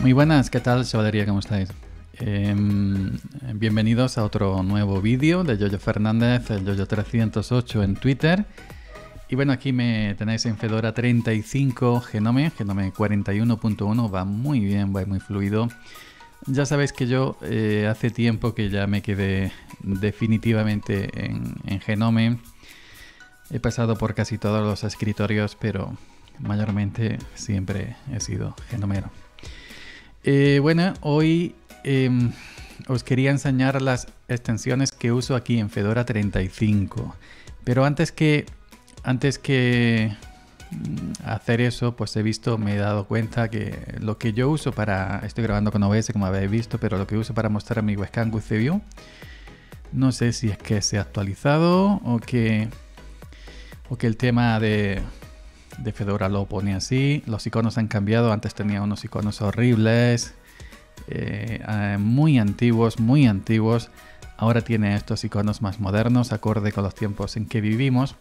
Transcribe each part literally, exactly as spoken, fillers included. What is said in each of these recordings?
Muy buenas, ¿qué tal, chavalería? ¿Cómo estáis? Eh, bienvenidos a otro nuevo vídeo de Yoyo Fernández, el Yoyo trescientos ocho en Twitter. Y bueno, aquí me tenéis en Fedora treinta y cinco Genome, Genome cuarenta y uno punto uno, va muy bien, va muy fluido. Ya sabéis que yo eh, hace tiempo que ya me quedé definitivamente en, en Genome. He pasado por casi todos los escritorios, pero mayormente siempre he sido genomero. Eh, bueno, hoy eh, os quería enseñar las extensiones que uso aquí en Fedora treinta y cinco. Pero antes que, antes que hacer eso, pues he visto, me he dado cuenta que lo que yo uso para... Estoy grabando con O B S, como habéis visto, pero lo que uso para mostrar mi webcam GuceView, no sé si es que se ha actualizado o que, o que el tema de... de Fedora lo pone así. Los iconos han cambiado. Antes tenía unos iconos horribles, eh, eh, muy antiguos, muy antiguos. Ahora tiene estos iconos más modernos, acorde con los tiempos en que vivimos.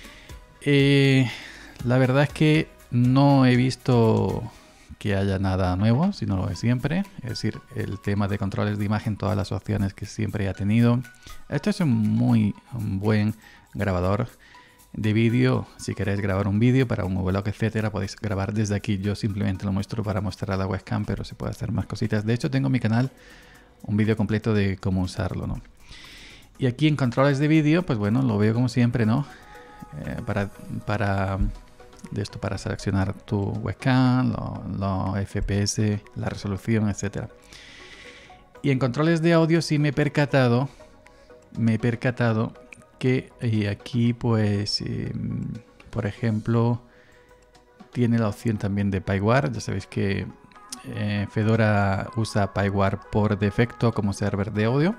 Eh, la verdad es que no he visto que haya nada nuevo, sino lo de siempre. Es decir, el tema de controles de imagen, todas las opciones que siempre ha tenido. Esto es un muy un buen grabador de vídeo. Si queréis grabar un vídeo para un vlog, etcétera, podéis grabar desde aquí. Yo simplemente lo muestro para mostrar a la webcam, pero se puede hacer más cositas. De hecho, tengo en mi canal un vídeo completo de cómo usarlo, ¿no? Y aquí en controles de vídeo, pues bueno, lo veo como siempre, ¿no? Eh, para, para, de esto, para seleccionar tu webcam, los F P S, la resolución, etcétera. Y en controles de audio sí me he percatado, me he percatado que y aquí pues eh, por ejemplo tiene la opción también de Pyware. Ya sabéis que eh, Fedora usa Pyware por defecto como server de audio.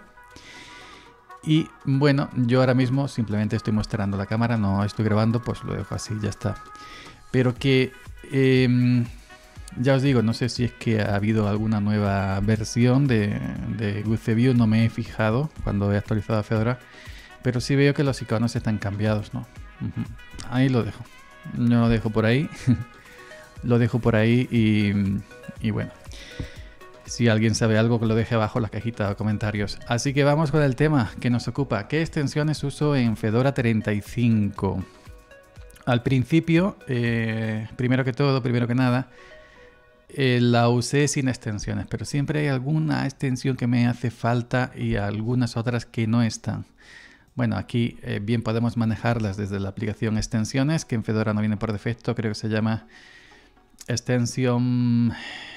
Y bueno, yo ahora mismo simplemente estoy mostrando la cámara, no estoy grabando, pues lo dejo así, ya está. Pero que eh, ya os digo, no sé si es que ha habido alguna nueva versión de, de GuceView, no me he fijado cuando he actualizado a Fedora. Pero sí veo que los iconos están cambiados, ¿no? Uh-huh. Ahí lo dejo. No lo dejo por ahí. Lo dejo por ahí y, y bueno. Si alguien sabe algo, que lo deje abajo en la cajita de comentarios. Así que vamos con el tema que nos ocupa. ¿Qué extensiones uso en Fedora treinta y cinco? Al principio, eh, primero que todo, primero que nada, eh, la usé sin extensiones. Pero siempre hay alguna extensión que me hace falta y algunas otras que no están. Bueno, aquí eh, bien podemos manejarlas desde la aplicación extensiones, que en Fedora no viene por defecto. Creo que se llama extensión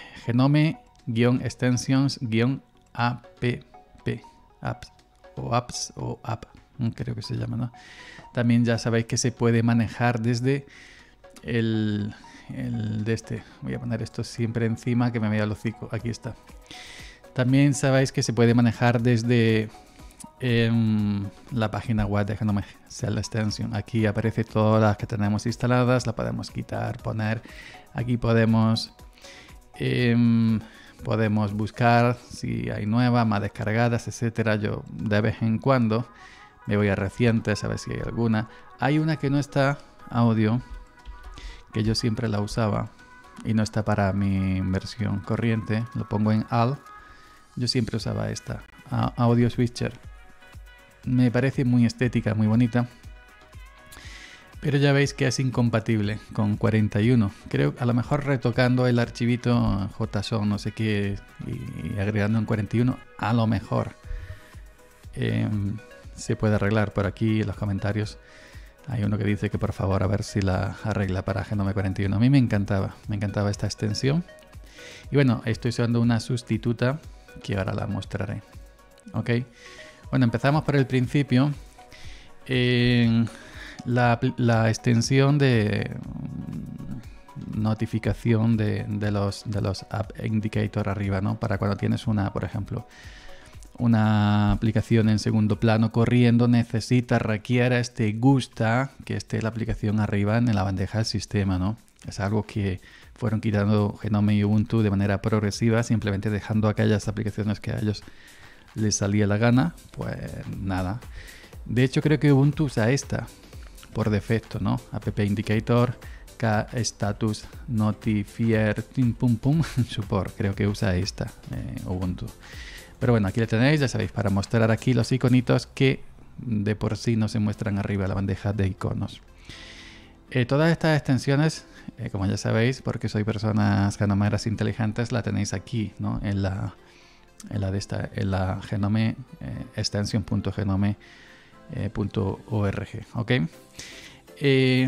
Genome-extensions-app, apps o apps o app, creo que se llama, ¿no? También ya sabéis que se puede manejar desde el, el de este. Voy a poner esto siempre encima que me vea el hocico. Aquí está. También sabéis que se puede manejar desde en la página web de Genome Shell Extension. Aquí aparece todas las que tenemos instaladas, la podemos quitar, poner. Aquí podemos eh, podemos buscar si hay nuevas, más descargadas, etcétera. Yo de vez en cuando me voy a recientes a ver si hay alguna. Hay una que no está, audio, que yo siempre la usaba y no está para mi versión corriente. Lo pongo en All. Yo siempre usaba esta, Audio Switcher. Me parece muy estética, muy bonita. Pero ya veis que es incompatible con cuarenta y uno. Creo que a lo mejor retocando el archivito J S O N, no sé qué, y agregando en cuarenta y uno, a lo mejor eh, se puede arreglar. Por aquí en los comentarios hay uno que dice que por favor a ver si la arregla para Genome cuarenta y uno. A mí me encantaba, me encantaba esta extensión. Y bueno, estoy usando una sustituta que ahora la mostraré. Ok. Bueno, empezamos por el principio. Eh, la, la extensión de notificación de, de los de los App Indicator arriba, ¿no? Para cuando tienes una, por ejemplo, una aplicación en segundo plano corriendo, necesita, requiere, este gusta que esté la aplicación arriba en la bandeja del sistema, ¿no? Es algo que fueron quitando Genome y Ubuntu de manera progresiva, simplemente dejando aquellas aplicaciones que a ellos les salía la gana, pues nada. De hecho creo que Ubuntu usa esta por defecto, ¿no? App Indicator, busca status notifier pum pum support, creo que usa esta eh, Ubuntu. Pero bueno, aquí la tenéis, ya sabéis, para mostrar aquí los iconitos que de por sí no se muestran arriba de la bandeja de iconos. Eh, todas estas extensiones, eh, como ya sabéis, porque sois personas genomeras inteligentes, la tenéis aquí, ¿no? En la, en la de esta, en la genome eh, extension punto genome punto org, ¿ok? Eh,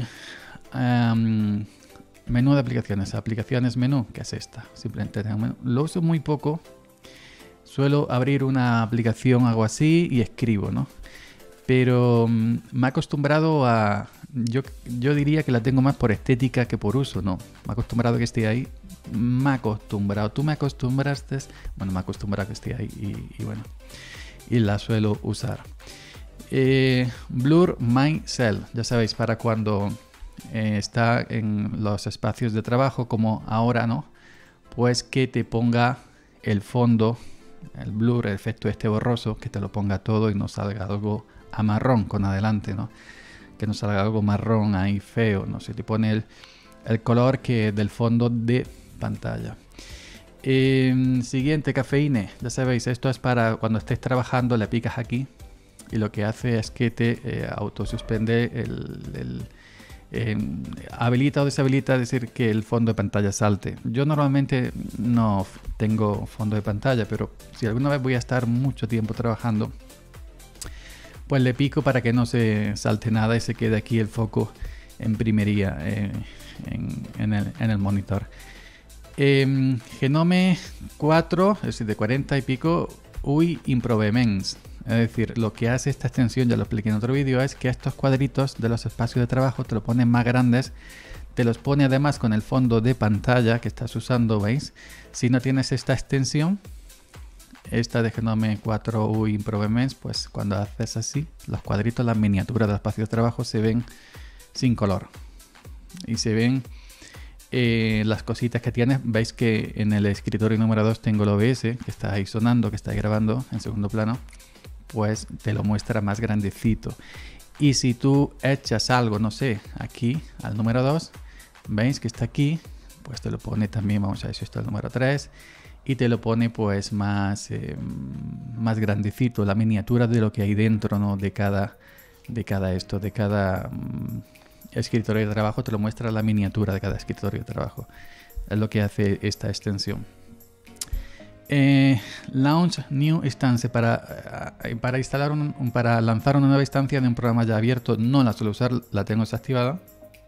um, menú de aplicaciones, aplicaciones menú, ¿qué es esta? Simplemente lo uso muy poco. Suelo abrir una aplicación, hago así y escribo, ¿no? Pero um, me he acostumbrado a... Yo, yo diría que la tengo más por estética que por uso, ¿no? Me he acostumbrado a que esté ahí. Me he acostumbrado. Tú me acostumbraste... Bueno, me he acostumbrado a que esté ahí y, y bueno. Y la suelo usar. Eh, Blur My Cell. Ya sabéis, para cuando eh, está en los espacios de trabajo, como ahora, ¿no? Pues que te ponga el fondo... el blur, el efecto este borroso, que te lo ponga todo y no salga algo a marrón con adelante, ¿no? Que no salga algo marrón ahí feo, ¿no? Se te pone el, el color que del fondo de pantalla. Eh, siguiente, Cafeine. Ya sabéis, esto es para cuando estés trabajando, le picas aquí y lo que hace es que te eh, autosuspende el... el Eh, habilita o deshabilita, es decir, que el fondo de pantalla salte. Yo normalmente no tengo fondo de pantalla, pero si alguna vez voy a estar mucho tiempo trabajando, pues le pico para que no se salte nada y se quede aquí el foco en primería eh, en, en, el, en el monitor. Eh, Genome cuatro, es decir, de cuarenta y pico, U I Improvements. Es decir, lo que hace esta extensión, ya lo expliqué en otro vídeo, es que estos cuadritos de los espacios de trabajo te los pone más grandes, te los pone además con el fondo de pantalla que estás usando, ¿veis? Si no tienes esta extensión, esta de Genome cuatro U I Improvements, pues cuando haces así, los cuadritos, las miniaturas de los espacios de trabajo se ven sin color. Y se ven eh, las cositas que tienes. Veis que en el escritorio número dos tengo el O B S, que está ahí sonando, que está ahí grabando en segundo plano. Pues te lo muestra más grandecito. Y si tú echas algo, no sé, aquí al número dos, veis que está aquí, pues te lo pone también, vamos a ver si esto es el número tres, y te lo pone pues más, eh, más grandecito, la miniatura de lo que hay dentro, ¿no? De cada, de cada esto, de cada um, escritorio de trabajo, te lo muestra la miniatura de cada escritorio de trabajo. Es lo que hace esta extensión. Eh, launch New Instance para, uh, para instalar un, un, para lanzar una nueva instancia de un programa ya abierto. No la suelo usar, la tengo desactivada.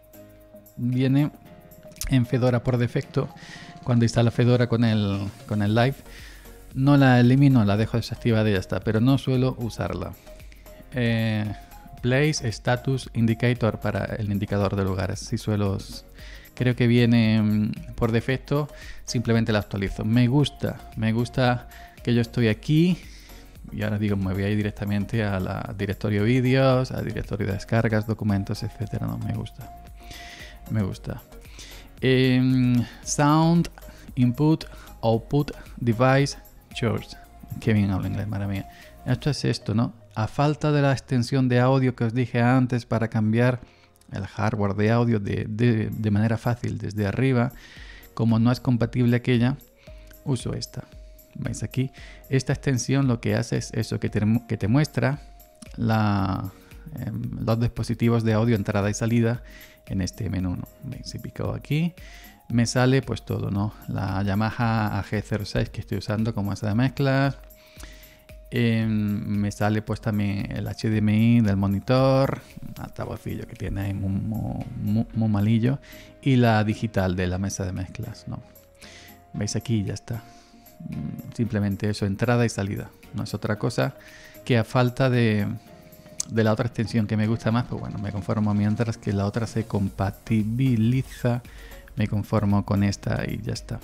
Viene en Fedora por defecto. Cuando instala Fedora con el, con el Live, no la elimino, la dejo desactivada y ya está, pero no suelo usarla. Eh, Place Status Indicator para el indicador de lugares. Si suelo, creo que viene por defecto, simplemente la actualizo. Me gusta, me gusta que yo estoy aquí y ahora digo, me voy a ir directamente a la directorio vídeos, al directorio de descargas, documentos, etcétera. No, me gusta, me gusta. Eh, sound Input Output Device Choice. Qué bien hablo inglés, madre mía. Esto es esto, ¿no? A falta de la extensión de audio que os dije antes para cambiar el hardware de audio de, de, de manera fácil desde arriba, como no es compatible aquella, uso esta. ¿Veis aquí? Esta extensión lo que hace es eso, que te, que te muestra la, eh, los dispositivos de audio entrada y salida en este menú, ¿no? ¿Veis? Si pico aquí, me sale pues todo, ¿no? La Yamaha A G cero seis que estoy usando como mesa de mezclas. Eh, me sale pues también el H D M I del monitor, altavocillo que tiene ahí muy, muy, muy malillo, y la digital de la mesa de mezclas, ¿no? Veis aquí, ya está. Simplemente eso, entrada y salida. No es otra cosa que a falta de, de la otra extensión que me gusta más, pues bueno, me conformo mientras que la otra se compatibiliza. Me conformo con esta y ya está.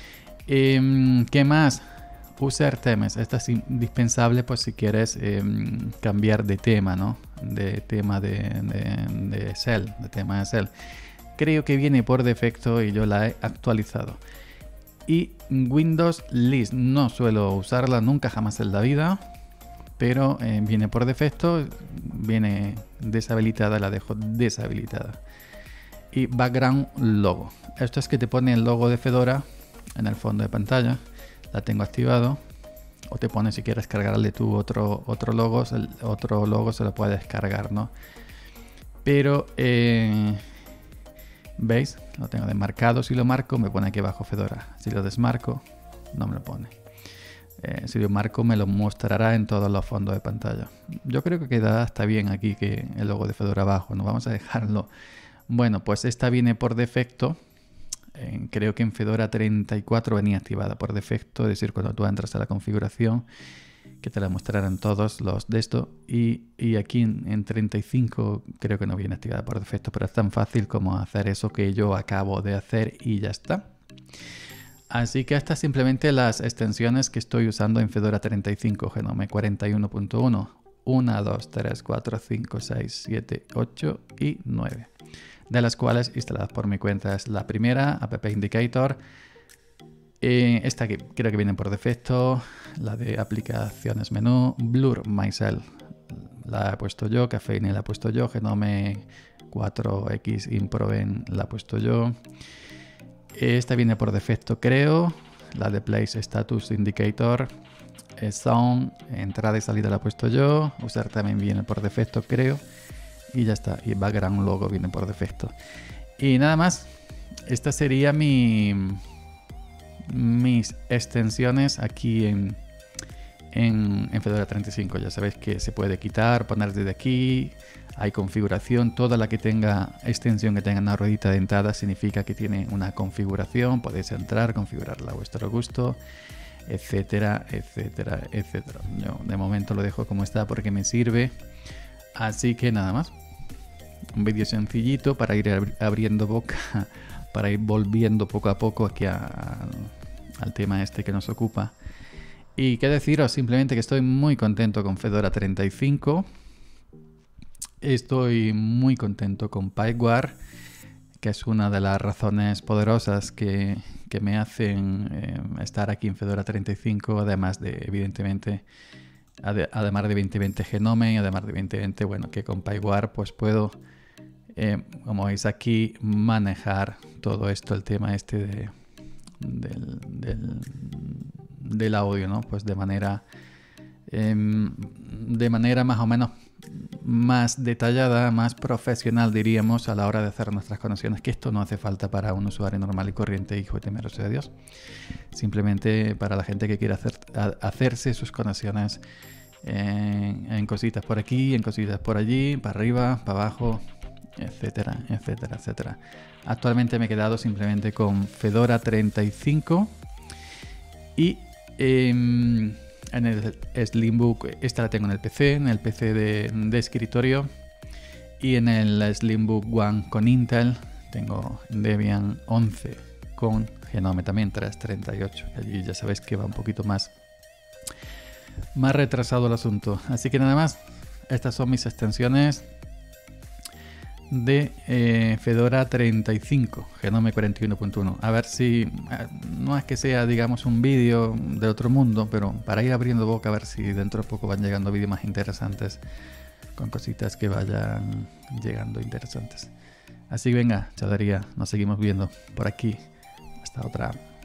Eh, ¿Qué más? User themes. Esta es indispensable pues si quieres eh, cambiar de tema, ¿no? De tema de, de, de Cell, de tema de Cell. Creo que viene por defecto y yo la he actualizado. Y Windows List. No suelo usarla nunca, jamás en la vida. Pero eh, viene por defecto. Viene deshabilitada, la dejo deshabilitada. y background logo. Esto es que te pone el logo de Fedora en el fondo de pantalla. La tengo activado. O te pone, si quieres cargarle tú otro, otro logo, el otro logo se lo puedes cargar, ¿no? Pero, eh, ¿veis? Lo tengo desmarcado. Si lo marco, me pone aquí abajo Fedora. Si lo desmarco, no me lo pone. Eh, si lo marco, me lo mostrará en todos los fondos de pantalla. Yo creo que queda hasta bien aquí que el logo de Fedora abajo. No vamos a dejarlo. Bueno, pues esta viene por defecto. Eh, creo que en Fedora treinta y cuatro venía activada por defecto, es decir, cuando tú entras a la configuración, que te la mostrarán todos los de esto, y, y aquí en, en treinta y cinco creo que no viene activada por defecto, pero es tan fácil como hacer eso que yo acabo de hacer y ya está. Así que estas simplemente las extensiones que estoy usando en Fedora treinta y cinco, Genome cuarenta y uno punto uno, uno, dos, tres, cuatro, cinco, seis, siete, ocho y nueve. De las cuales instaladas por mi cuenta es la primera, App Indicator. Eh, esta que creo que viene por defecto, la de aplicaciones menú, Blur Myself la he puesto yo, Caffeine la he puesto yo, Genome cuatro equis Improven la he puesto yo. Esta viene por defecto, creo, la de Place Status Indicator, Sound, entrada y salida la he puesto yo, Usar también viene por defecto, creo. Y ya está, y background logo viene por defecto. Y nada más, esta sería mi mis extensiones aquí en, en, en Fedora treinta y cinco. Ya sabéis que se puede quitar, poner desde aquí, hay configuración. Toda la que tenga extensión que tenga una ruedita dentada significa que tiene una configuración. Podéis entrar, configurarla a vuestro gusto, etcétera, etcétera, etcétera. Yo de momento lo dejo como está porque me sirve. Así que nada más. Un vídeo sencillito para ir abriendo boca, para ir volviendo poco a poco aquí a, a, al tema este que nos ocupa. Y qué deciros, simplemente que estoy muy contento con Fedora treinta y cinco. Estoy muy contento con Pipeware, que es una de las razones poderosas que, que me hacen eh, estar aquí en Fedora treinta y cinco, además de, evidentemente, además de veinte veinte Genome y además de veinte veinte, bueno, que con Pipeware pues puedo, eh, como veis aquí, manejar todo esto, el tema este de, del, del, del audio, ¿no? Pues de manera, eh, de manera más o menos más detallada, más profesional, diríamos, a la hora de hacer nuestras conexiones, que esto no hace falta para un usuario normal y corriente, hijo y temeroso de Dios. Simplemente para la gente que quiere hacer, a, hacerse sus conexiones en, en cositas por aquí, en cositas por allí, para arriba, para abajo, etcétera, etcétera, etcétera. Actualmente me he quedado simplemente con Fedora treinta y cinco y eh, en el Slimbook, esta la tengo en el P C, en el P C de, de escritorio, y en el Slimbook One con Intel tengo Debian once con Genome también tres treinta y ocho. Allí ya sabéis que va un poquito más, más retrasado el asunto. Así que nada más, estas son mis extensiones de eh, Fedora treinta y cinco, Genome cuarenta y uno punto uno. A ver si, eh, no es que sea, digamos, un vídeo de otro mundo, pero para ir abriendo boca, a ver si dentro de poco van llegando vídeos más interesantes, con cositas que vayan llegando interesantes. Así que venga, chadaría, nos seguimos viendo por aquí. Hasta otra.